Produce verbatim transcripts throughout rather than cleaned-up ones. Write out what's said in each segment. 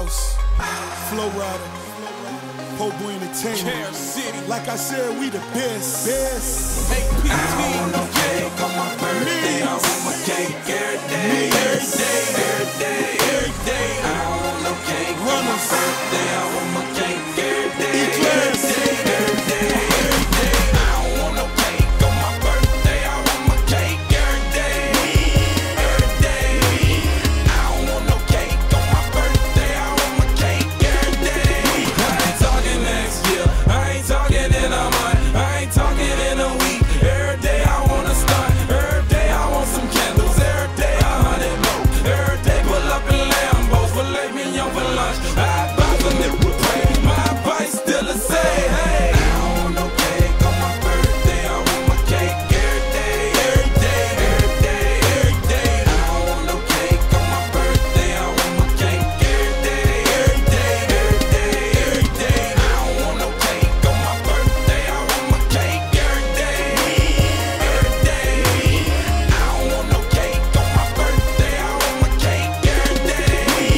House, Flow Rider, Po Boy Entertainment. Like I said, we the best. Best. I don't want no cake on my birthday. I want my cake every day, every day, every day, every day. I don't want no cake on my birthday. I want my cake every day, every day, every day, every day. I don't want no cake on my birthday. I want my cake every day, every day. I don't want no cake on my birthday. I want my cake every day. I ain't talking next year. I ain't talking in a month. I ain't talking in a week. Every day I wanna start. Every day I want some candles. Every day a hundred more. Every day pull up in Lambos. Filet mignon for lunch. I buy some it with pray. My advice still the same. Hey, I don't want no cake on my birthday. I want my cake every day, every day, every day, every day. I don't want no cake on my birthday. I want my cake every day, every day, every day, every day. I don't want no cake on my birthday. I want my cake every day, every day. I don't want no cake on my birthday. I want my cake every day,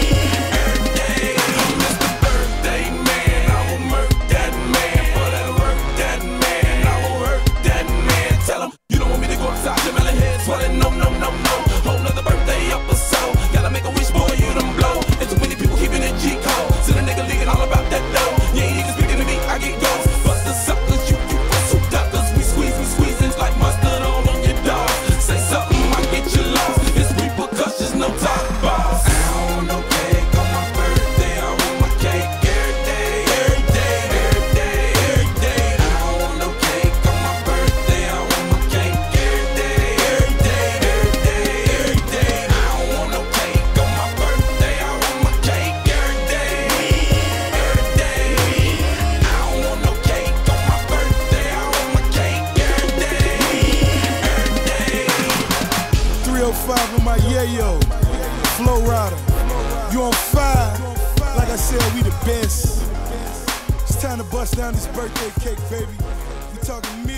every day. I'm Mister Birthday Man. I will murk that man for that work, that man. I will hurt that man. Tell him you don't want me to go outside. Your melon head swelling. No, no, no, no. Whole nother birthday episode. Gotta make a wish, boy. You done blow. And too many people keeping it G code. See the nigga leaking all about that dough. You ain't even speaking to me. I get ghosts. Bust the suckers. You, you, souped up. Cause we squeeze, we squeezing like mustard all on your dog. Say something, I get you lost. It's repercussions, no top boss. I don't want no cake on my birthday. I want my cake every day, every day, every day, every day. I don't want no cake on my birthday. I want my cake every day, every day, every day, every day. I don't want no cake on my birthday. I want my cake every day, every day. I don't want no cake on my birthday. I want my cake every day, every day. three oh five with my yayo, Flow Rider. You on fire? Like I said, we the best. It's time to bust down this birthday cake, baby. We talking me.